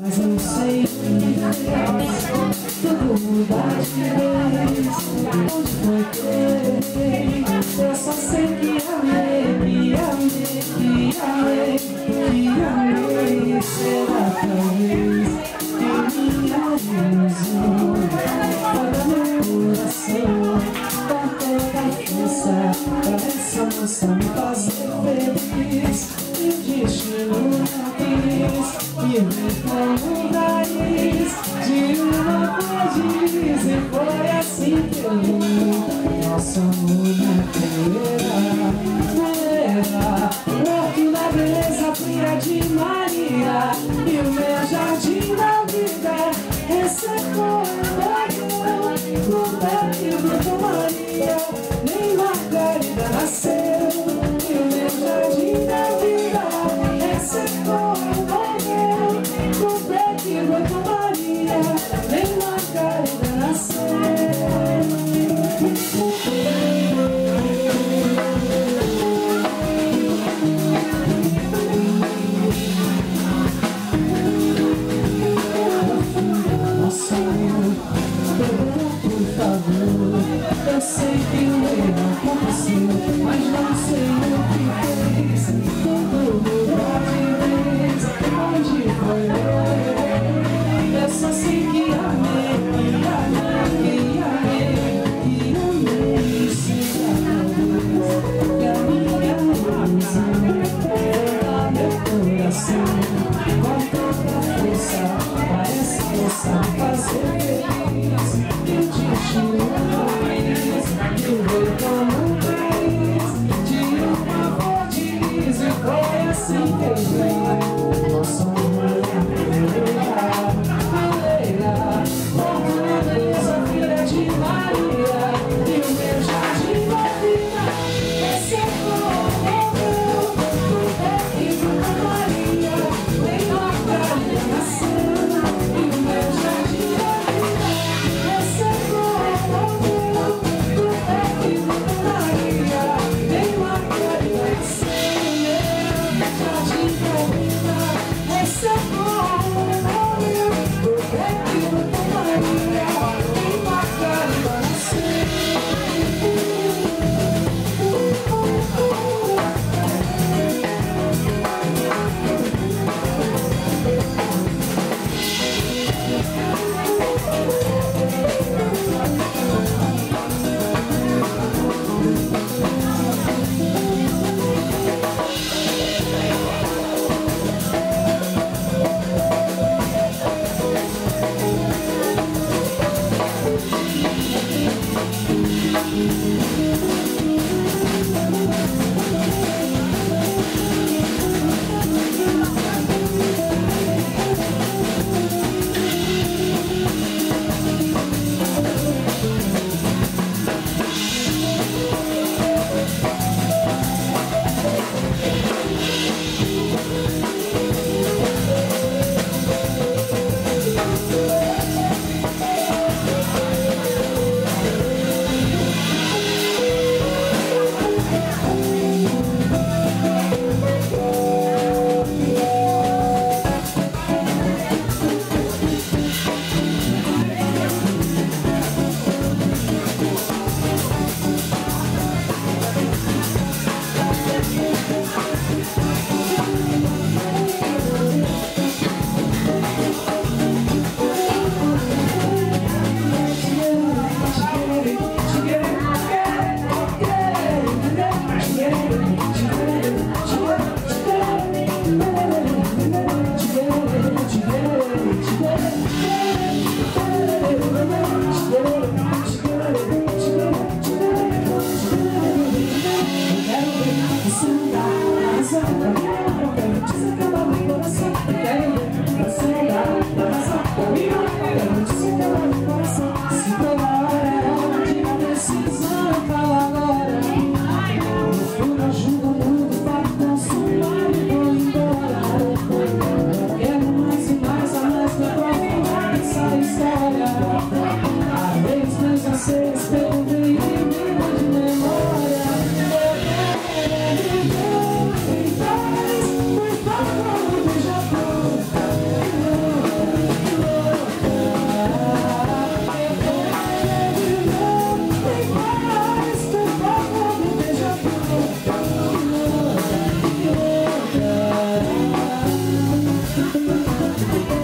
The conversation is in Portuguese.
Mas eu não sei tudo muda de vez. Onde foi que eu errei? Eu só sei que amei, que amei, que amei, que amei. Será talvez que minha ilusão para meu coração com toda a força pra essa moça me fazer feliz. E o destino não quis me ver como um raiz de uma perdiz. E foi assim que eu vi nosso amor na poeira, morto na beleza pura de Maria. E o meu jardim da vida recebeu no beco do Maria. Nem Margarida nasceu. E o meu jardim da vida recebeu no beco do Maria. Nem Margarida nasceu. Por favor, eu sei que o erro aconteceu, mas não sei o que fez. Tudo mudou de vez. Onde foi eu errei? Eu só sei que amei, que amei, que amei, que amei. Será talvez que a minha ilusão era meu coração com toda a força pra essa moça me fazer feliz. E o destino não quis me ver como um país de uma fordiz. E foi assim que eu vi nosso amor na poeira, morto na beleza filha de Maria. E o meu jardim da vida recebeu no beco da Maria. Nem Margarida nasceu. E o meu jardim da vida Música